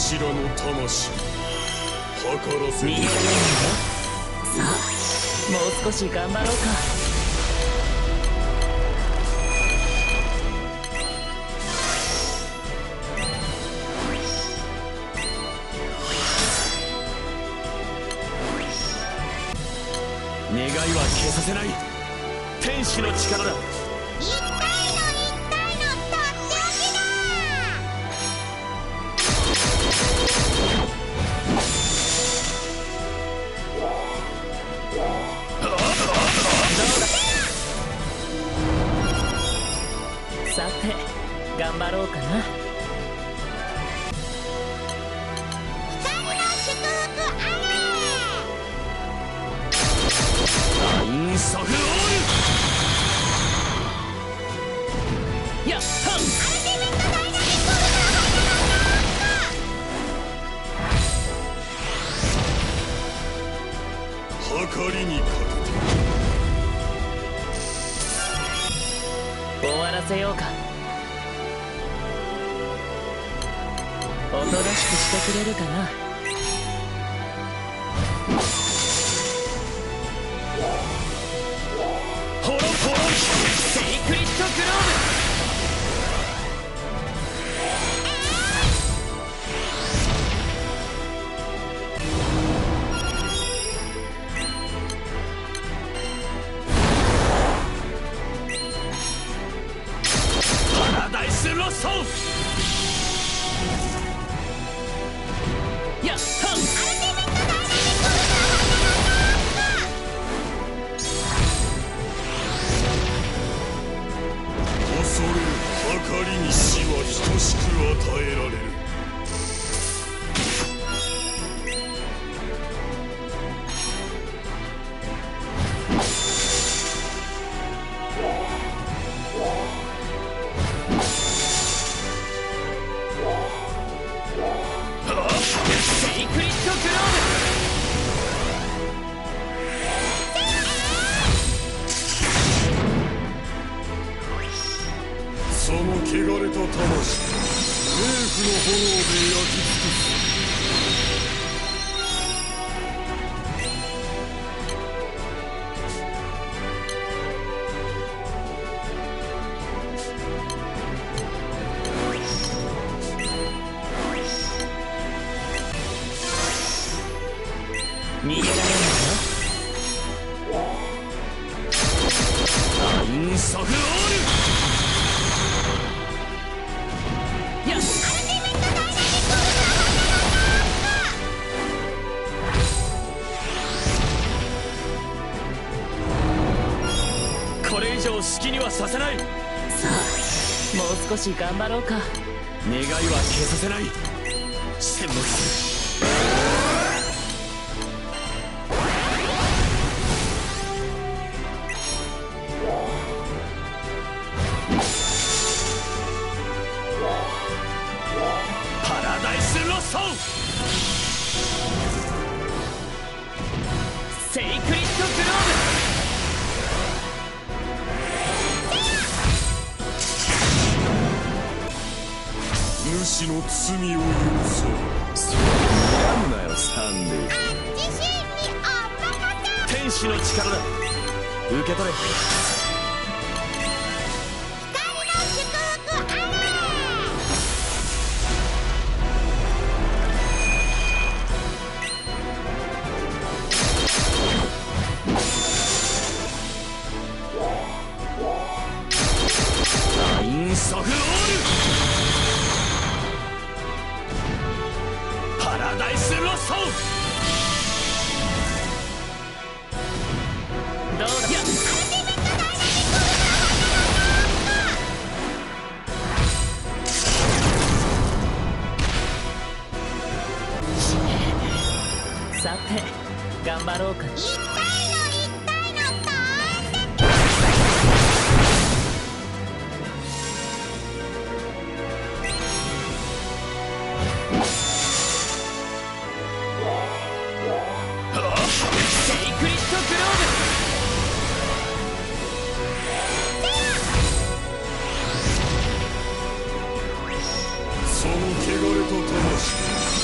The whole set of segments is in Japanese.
主らの魂計らせ逃げられないよ。さあもう少し頑張ろうか。 願いは消させない。天使の力だ。 一体のとっておきだ。 さて頑張ろうかな。 光の祝福あれ。 インソフオール。 やっはん。 アルティメットダイナミックウルトラ計りにか終わらせようか。おとなしくしてくれるかな。 ホロホロセイクリッドグローパラダイスロスト。 ブやっはん。 恐る計りに死は等しく与えられる。 セイクリッドグロその汚れた魂、冥府の炎で焼き尽くす。 逃げられないよ。 インソフオール。 やっこれ以上隙にはさせない。 さあもう少し頑張ろうか。 願いは消させない。殲滅する。パラダイスロスト。 セイクリッドグロ主の罪を許そう。睨むなよサンデー。 自身にお任せ。 天使の力だ。受け取れ。 光の祝福あれ。 インソフオール。パラダイスロスト。 どうだ。やっさて頑張ろうか。 一体のとんでセイクリッドグロその汚れた魂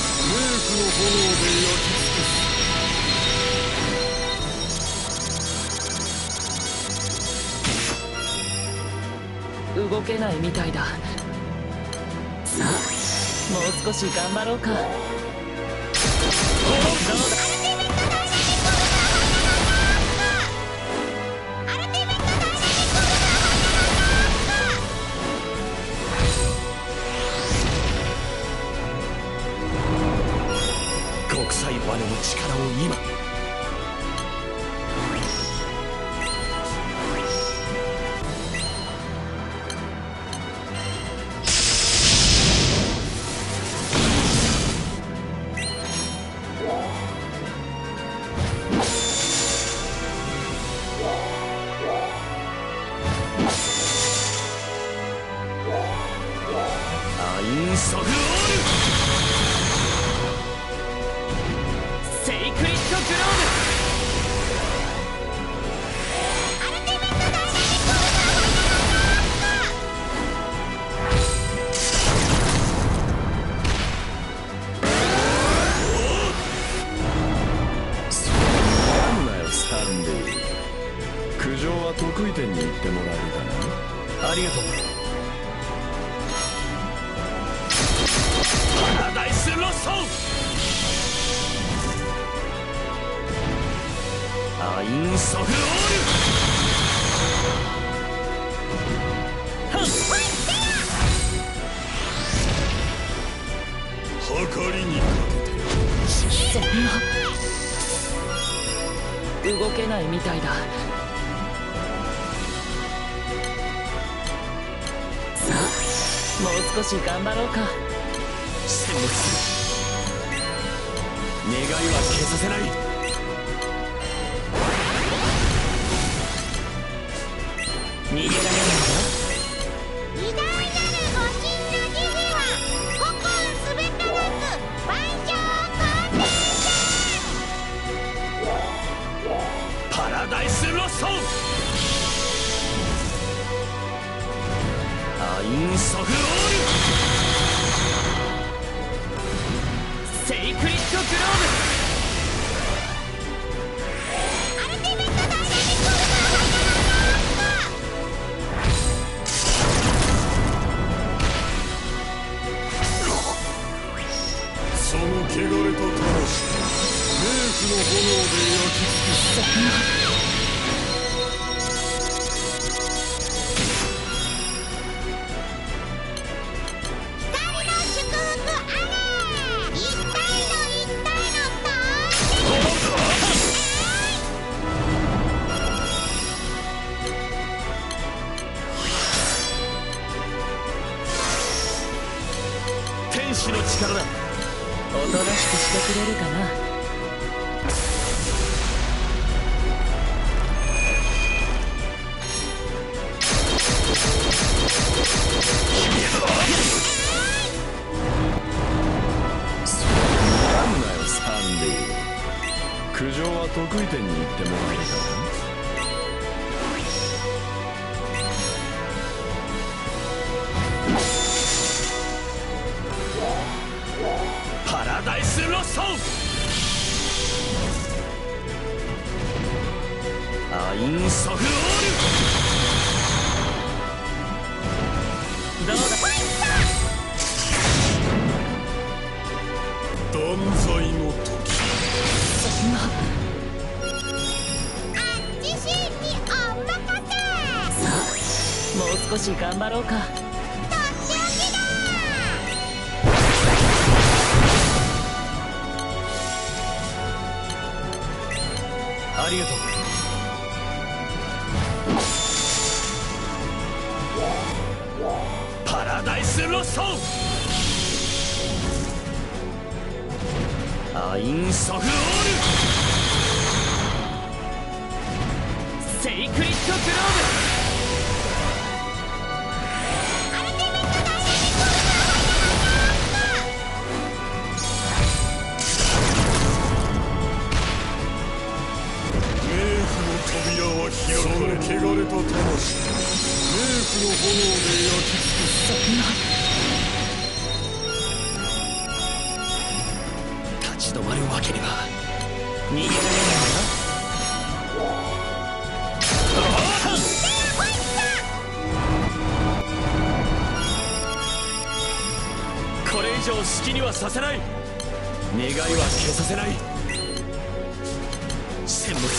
動けないみたいだ。さあもう少し頑張ろうか。どうだ。 国際バネの力を今。アインソフオールセイクリッドグローなんなよサンデー。苦情は得意点に行ってもらえるかな。ありがとう。パラダイスロッソン。アインソフオール。計りにかけて。 そんな動けないみたいだ。さあもう少し頑張ろうか。 殲滅する。願いは消させない。 逃げられないよ。 偉大なるご神の慈悲は古今すべてなく万象を肯定せん。 パラダイスロッソン。アインソフオール。 セイクリッドグローアルティメットダイナミックオーその汚れた魂、冥府の炎で焼き尽くす。 光の祝福あれ。一体のと天使の力だ。 おとなしくしてくれるかな。 なんなよサンデー。苦情は得意点に行ってもらえるかな。パラダイスロッソン。アインソフオール。 どうだ。 断罪の時。 そんなあっちしんにお任せ。 さあもう少し頑張ろうか。 とっておきだ。 ありがとう。パラダイスロッソン。アインソフオール。 セイクリッドグローアルティメットダイナミック冥府の扉は開かれ、その汚れた魂、冥府の炎で焼き尽くす。 そんな立ち止まるわけには。 逃げられないよ。 上式にはさせない。願いは消させない。殲滅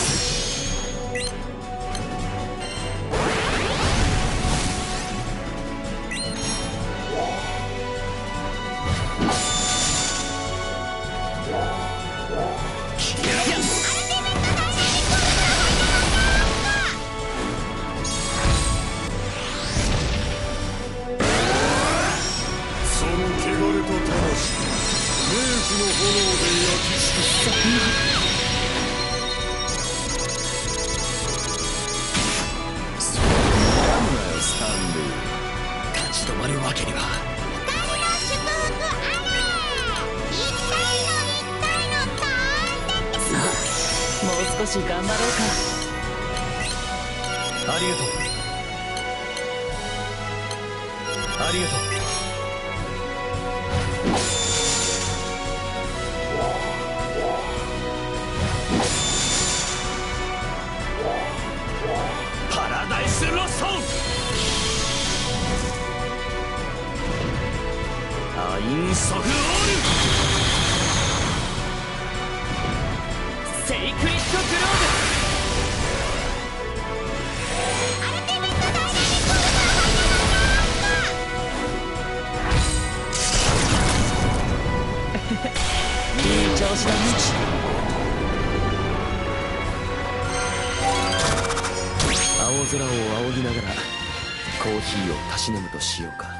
の炎で焼き尽くす。そうなんだよスタンリー。立ち止まるわけには。 光の祝福あれ。一体のとんでさあもう少し頑張ろうか。 ありがとう。ありがとう。パラダイスロストン。アインソフオール。 セイクリッドグローアルティメットダイナミックオブブいい調子だね。 青空を仰ぎながらコーヒーをたしなむとしようか。